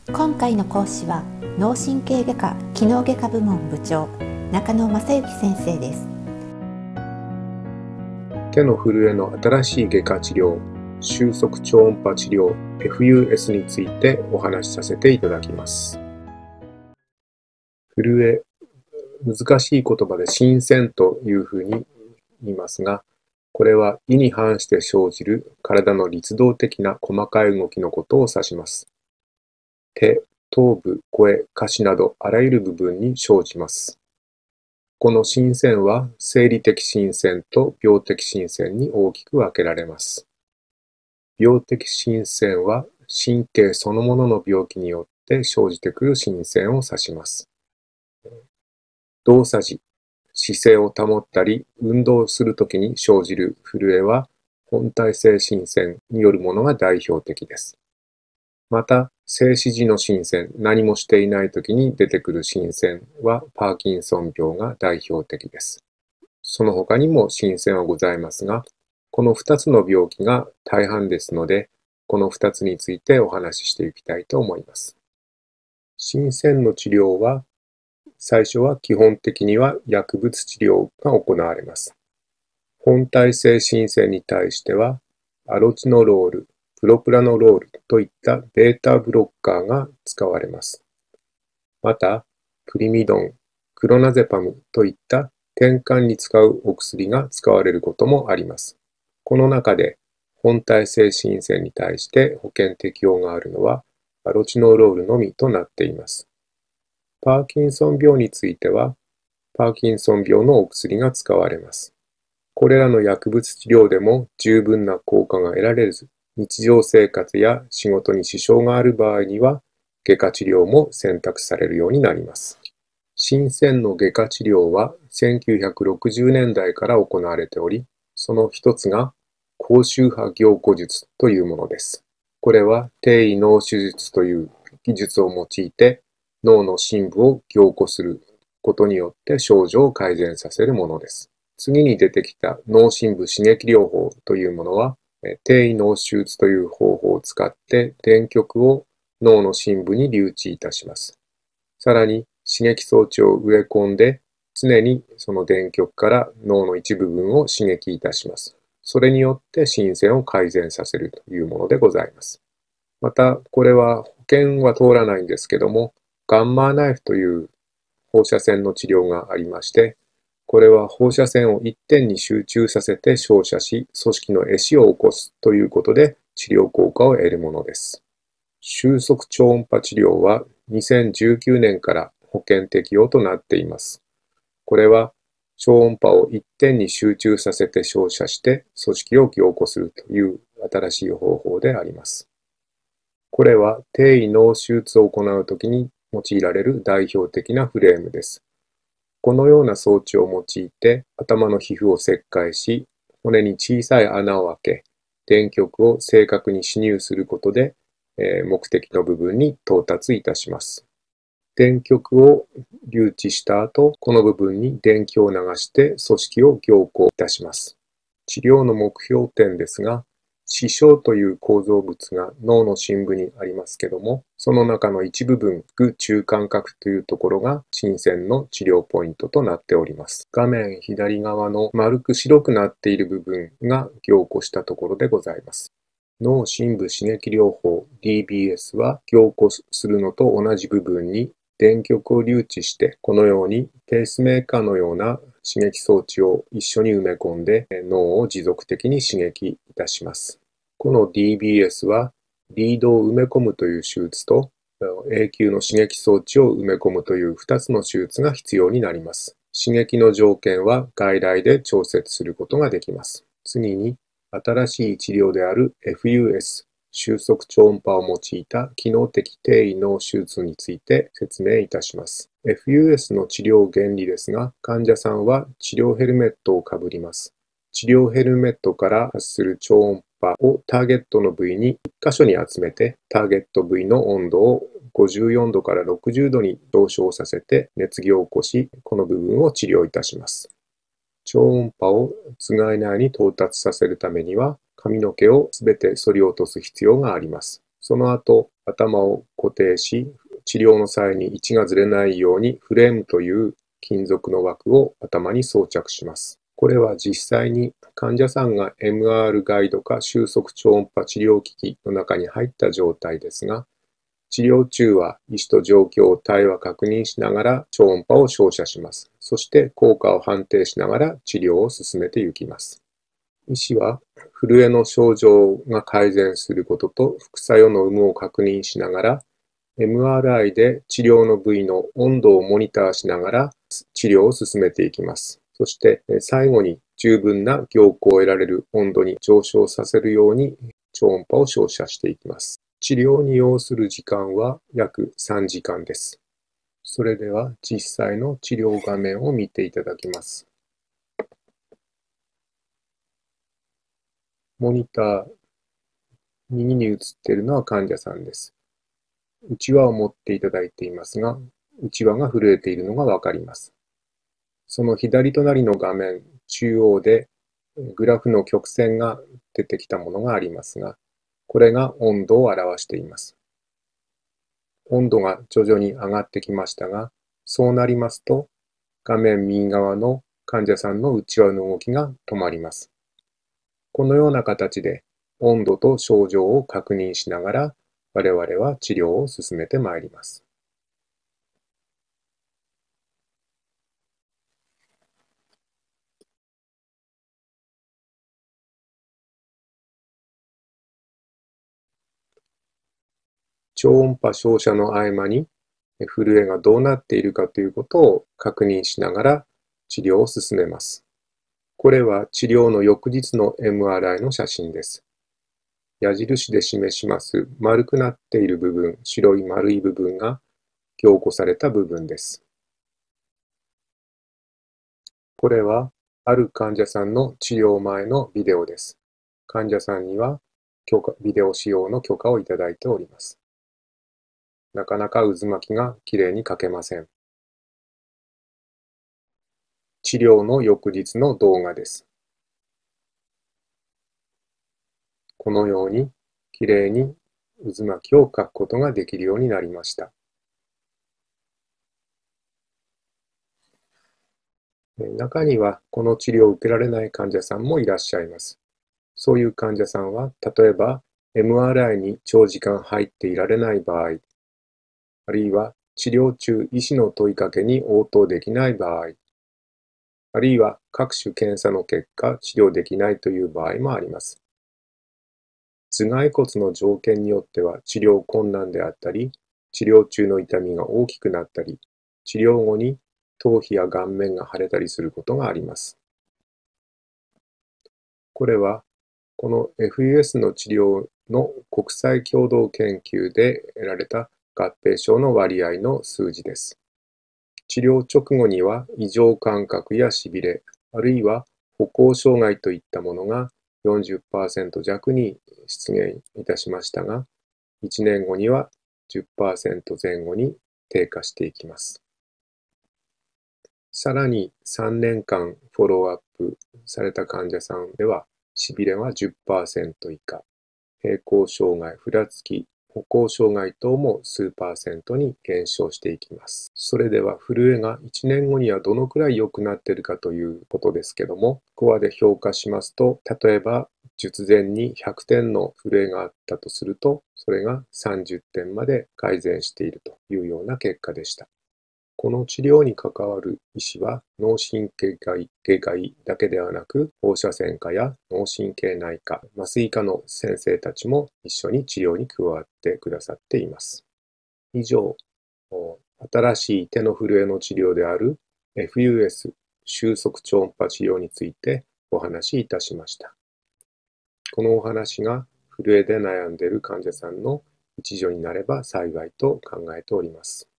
今回の講師は脳神経外科機能外科部門部長中野正幸先生です。 手の震えの新しい外科治療、収束超音波治療 FUS についてお話しさせていただきます。震え、難しい言葉で心線というふうに言いますが、これは意に反して生じる体の律動的な細かい動きのことを指します。手、頭部、声、下肢などあらゆる部分に生じます。この心線は生理的心線と病的心線に大きく分けられます。病的心線は神経そのものの病気によって生じてくる心線を指します。動作時、姿勢を保ったり運動するときに生じる震えは本体性心線によるものが代表的です。また、静止時の心線、何もしていないときに出てくる心線はパーキンソン病が代表的です。その他にも心線はございますが、この2つの病気が大半ですので、この2つについてお話ししていきたいと思います。心線の治療は、最初は基本的には薬物治療が行われます。本体性心線に対しては、アロチノロール、プロプラノロールといったベータブロッカーが使われます。また、プリミドン、クロナゼパムといった転換に使うお薬が使われることもあります。この中で、本体性心線に対して保険適用があるのは、アロチノロールのみとなっています。パーキンソン病については、パーキンソン病のお薬が使われます。これらの薬物治療でも十分な効果が得られず、日常生活や仕事に支障がある場合には、外科治療も選択されるようになります。心線の外科治療は1960年代から行われており、その一つが高周波凝固術というものです。これは低位脳手術という技術を用いて脳の深部を凝固することによって症状を改善させるものです。次に出てきた脳深部刺激療法というものは、低位脳手術という方法を使って電極を脳の深部に留置いたします。さらに刺激装置を植え込んで常にその電極から脳の一部分を刺激いたします。それによって心線を改善させるというものでございます。また、これは保険は通らないんですけども、ガンマーナイフという放射線の治療がありまして、これは放射線を一点に集中させて照射し、組織の壊死を起こすということで治療効果を得るものです。収束超音波治療は2019年から保険適用となっています。これは超音波を一点に集中させて照射して組織を凝固するという新しい方法であります。これは低位脳手術を行うときに用いられる代表的なフレームです。このような装置を用いて頭の皮膚を切開し、骨に小さい穴を開け、電極を正確に刺入することで、目的の部分に到達いたします。電極を留置した後、この部分に電気を流して組織を凝固いたします。治療の目標点ですが、視床という構造物が脳の深部にありますけども、その中の一部分、具中間核というところが心線の治療ポイントとなっております。画面左側の丸く白くなっている部分が凝固したところでございます。脳深部刺激療法 DBS は凝固するのと同じ部分に電極を留置して、このようにペースメーカーのような刺激装置を一緒に埋め込んで脳を持続的に刺激いたします。この DBS はリードを埋め込むという手術と永久の刺激装置を埋め込むという2つの手術が必要になります。刺激の条件は外来で調節することができます。次に新しい治療である FUS、収束超音波を用いた機能的低位脳手術について説明いたします。FUS の治療原理ですが、患者さんは治療ヘルメットをかぶります。治療ヘルメットから発する超音波をターゲットの部位に1箇所に集めて、ターゲット部位の温度を54度から60度に上昇させて熱凝固し、この部分を治療いたします。超音波を頭蓋内に到達させるためには、髪の毛をすべて剃り落とす必要があります。その後、 頭を固定し、治療の際に位置がずれないようにフレームという金属の枠を頭に装着します。これは実際に患者さんが MR ガイドか収束超音波治療機器の中に入った状態ですが、治療中は医師と状況を対話確認しながら超音波を照射します。そして効果を判定しながら治療を進めていきます。医師は震えの症状が改善することと副作用の有無を確認しながら、MRI で治療の部位の温度をモニターしながら治療を進めていきます。そして最後に十分な凝固を得られる温度に上昇させるように超音波を照射していきます。治療に要する時間は約3時間です。それでは実際の治療画面を見ていただきます。モニター、右に映っているのは患者さんです。うちわを持っていただいていますが、うちわが震えているのがわかります。その左隣の画面中央でグラフの曲線が出てきたものがありますが、これが温度を表しています。温度が徐々に上がってきましたが、そうなりますと、画面右側の患者さんの内輪の動きが止まります。このような形で温度と症状を確認しながら、我々は治療を進めてまいります。超音波照射の合間に震えがどうなっているかということを確認しながら治療を進めます。これは治療の翌日の MRI の写真です。矢印で示します丸くなっている部分、白い丸い部分が凝固された部分です。これはある患者さんの治療前のビデオです。患者さんにはビデオ使用の許可をいただいております。なかなか渦巻きがきれいに描けません。治療の翌日の動画です。このようにきれいに渦巻きを描くことができるようになりました。中にはこの治療を受けられない患者さんもいらっしゃいます。そういう患者さんは、例えば MRI に長時間入っていられない場合、あるいは治療中医師の問いかけに応答できない場合、あるいは各種検査の結果治療できないという場合もあります。頭蓋骨の条件によっては治療困難であったり、治療中の痛みが大きくなったり、治療後に頭皮や顔面が腫れたりすることがあります。これは、この FUS の治療の国際共同研究で得られた合併症の割合の数字です。治療直後には異常感覚やしびれ、あるいは歩行障害といったものが 40% 弱に出現いたしましたが、1年後には 10% 前後に低下していきます。さらに3年間フォローアップされた患者さんでは、しびれは 10% 以下、平行障害、ふらつき、歩行障害等も数%に減少していきます。それでは震えが1年後にはどのくらい良くなっているかということですけども、スコアで評価しますと、例えば術前に100点の震えがあったとすると、それが30点まで改善しているというような結果でした。この治療に関わる医師は脳神経外科医だけではなく、放射線科や脳神経内科、麻酔科の先生たちも一緒に治療に加わってくださっています。以上、新しい手の震えの治療である FUS 収束超音波治療についてお話しいたしました。このお話が震えで悩んでいる患者さんの一助になれば幸いと考えております。